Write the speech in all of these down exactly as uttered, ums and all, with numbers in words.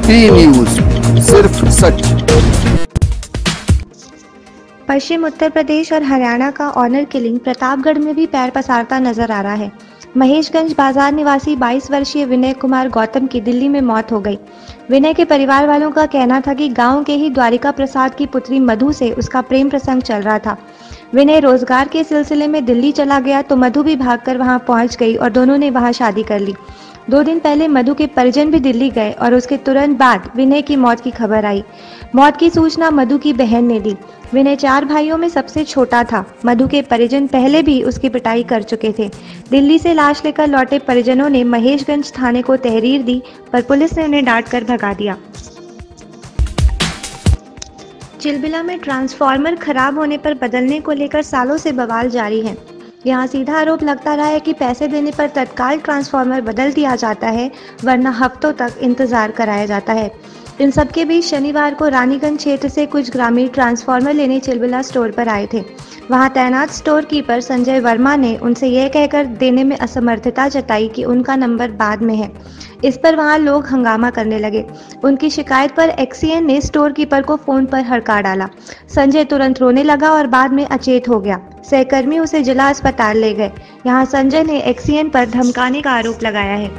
T news, सिर्फ सच। पश्चिम उत्तर प्रदेश और हरियाणा का ऑनर किलिंग प्रतापगढ़ में भी पैर पसारता नजर आ रहा है। महेशगंज बाजार निवासी बाईस वर्षीय विनय कुमार गौतम की दिल्ली में मौत हो गई। विनय के परिवार वालों का कहना था कि गांव के ही द्वारिका प्रसाद की पुत्री मधु से उसका प्रेम प्रसंग चल रहा था। विनय रोजगार के सिलसिले में दिल्ली चला गया तो मधु भी भागकर वहां पहुंच गई और दोनों ने वहां शादी कर ली। दो दिन पहले मधु के परिजन भी दिल्ली गए और उसके तुरंत बाद विनय की मौत की खबर आई। मौत की सूचना मधु की बहन ने दी। विनय चार भाइयों में सबसे छोटा था। मधु के परिजन पहले भी उसकी पिटाई कर चुके थे। दिल्ली से लाश लेकर लौटे परिजनों ने महेशगंज थाने को तहरीर दी, पर पुलिस ने उन्हें डांट कर भगा दिया। चिलबिला में ट्रांसफार्मर खराब होने पर बदलने को लेकर सालों से बवाल जारी है। यहाँ सीधा आरोप लगता रहा है कि पैसे देने पर तत्काल ट्रांसफार्मर बदल दिया जाता है, वरना हफ्तों तक इंतजार कराया जाता है। इन सबके बीच शनिवार को रानीगंज क्षेत्र से कुछ ग्रामीण ट्रांसफार्मर लेने चिलबिला स्टोर पर आए थे। वहां तैनात स्टोर कीपर संजय वर्मा ने उनसे यह कहकर देने में असमर्थता जताई कि उनका नंबर बाद में है। इस पर वहां लोग हंगामा करने लगे। उनकी शिकायत पर एक्सीएन ने स्टोर कीपर को फोन पर हड़का डाला। संजय तुरंत रोने लगा और बाद में अचेत हो गया। सहकर्मी उसे जिला अस्पताल ले गए। यहां संजय ने एक्सीएन पर धमकाने का आरोप लगाया है।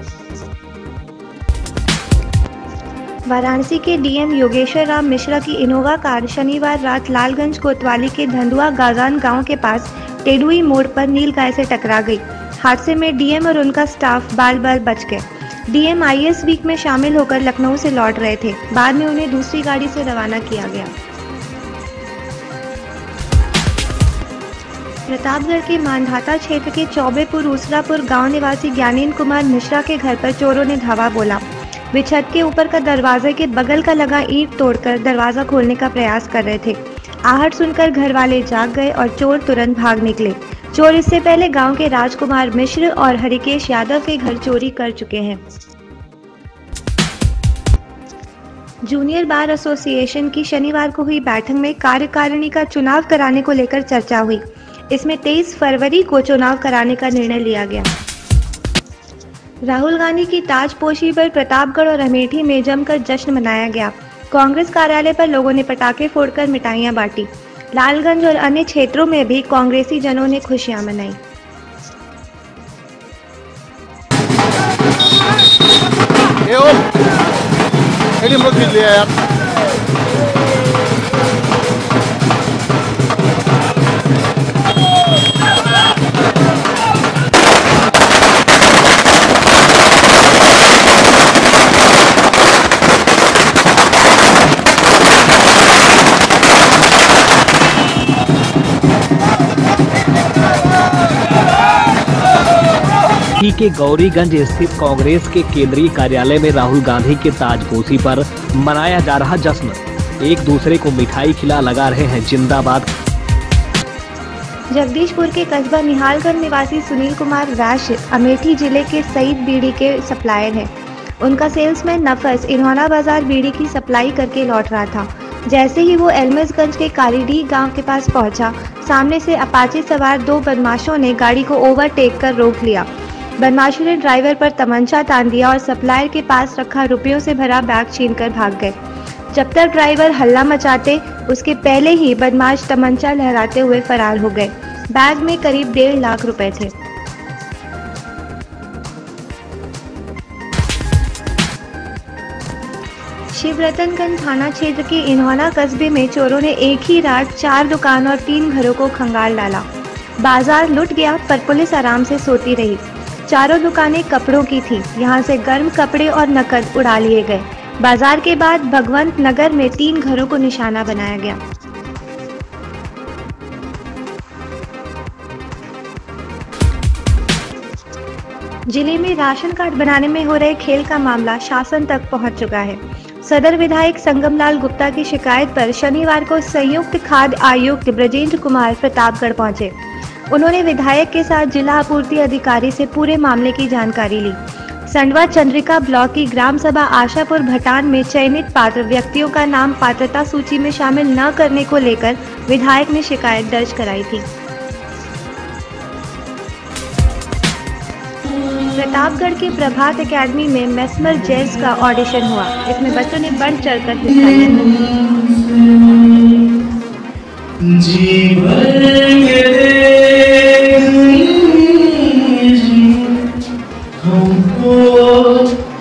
वाराणसी के डीएम योगेश्वर राम मिश्रा की इनोवा कार शनिवार रात लालगंज कोतवाली के धंधुआ गाजान गांव के पास टेडुई मोड़ पर नील गाय से टकरा गई। हादसे में डीएम और उनका स्टाफ बाल बाल बच गए। डीएम आईएएस वीक में शामिल होकर लखनऊ से लौट रहे थे। बाद में उन्हें दूसरी गाड़ी से रवाना किया गया। प्रतापगढ़ के मानधाता क्षेत्र के चौबेपुर उसरापुर गांव निवासी ज्ञानेन्द्र कुमार मिश्रा के घर पर चोरों ने धावा बोला। वे छत के ऊपर का दरवाजे के बगल का लगा ईंट तोड़कर दरवाजा खोलने का प्रयास कर रहे थे। आहट सुनकर घर वाले जाग गए और चोर तुरंत भाग निकले। चोर इससे पहले गांव के राजकुमार मिश्र और हरिकेश यादव के घर चोरी कर चुके हैं। जूनियर बार एसोसिएशन की शनिवार को हुई बैठक में कार्यकारिणी का चुनाव कराने को लेकर चर्चा हुई। इसमें तेईस फरवरी को चुनाव कराने का निर्णय लिया गया। राहुल गांधी की ताजपोशी पर प्रतापगढ़ और अमेठी में जमकर जश्न मनाया गया। कांग्रेस कार्यालय पर लोगों ने पटाखे फोड़कर मिठाइयां बांटी। लालगंज और अन्य क्षेत्रों में भी कांग्रेसी जनों ने खुशियां मनाई। के गौरीगंज स्थित कांग्रेस के केंद्रीय कार्यालय में राहुल गांधी के ताजपोशी पर मनाया जा रहा जश्न। एक दूसरे को मिठाई खिला लगा रहे हैं जिंदाबाद। जगदीशपुर के कस्बा निहालगढ़ निवासी सुनील कुमार वैश्य अमेठी जिले के सईद बीड़ी के सप्लायर हैं। उनका सेल्समैन नफस इन्होना बाजार बीड़ी की सप्लाई करके लौट रहा था। जैसे ही वो एलमसगंज के कालीडी गांव के पास पहुंचा, सामने से अपाचे सवार दो बदमाशों ने गाड़ी को ओवरटेक कर रोक लिया। बदमाशों ने ड्राइवर पर तमंचा तान दिया और सप्लायर के पास रखा रुपयों से भरा बैग छीनकर भाग गए। जब तक ड्राइवर हल्ला मचाते, उसके पहले ही बदमाश तमंचा लहराते हुए फरार हो गए। बैग में करीब डेढ़ लाख रुपए थे। शिवरतनगंज थाना क्षेत्र के इन्होना कस्बे में चोरों ने एक ही रात चार दुकान और तीन घरों को खंगाल डाला। बाजार लूट गया, पर पुलिस आराम से सोती रही। चारों दुकानें कपड़ों की थी। यहां से गर्म कपड़े और नकद उड़ा लिए गए। बाजार के बाद भगवंत नगर में तीन घरों को निशाना बनाया गया। जिले में राशन कार्ड बनाने में हो रहे खेल का मामला शासन तक पहुंच चुका है। सदर विधायक संगमलाल गुप्ता की शिकायत पर शनिवार को संयुक्त खाद्य आयुक्त ब्रजेंद्र कुमार प्रतापगढ़ पहुंचे। उन्होंने विधायक के साथ जिला आपूर्ति अधिकारी से पूरे मामले की जानकारी ली। संडवा चंद्रिका ब्लॉक की ग्राम सभा आशापुर भटान में चयनित पात्र व्यक्तियों का नाम पात्रता सूची में शामिल न करने को लेकर विधायक ने शिकायत दर्ज कराई थी। प्रतापगढ़ के प्रभात एकेडमी में मेस्मर जैज का ऑडिशन हुआ। इसमें बच्चों ने बढ़ चढ़कर हिस्सा लिया।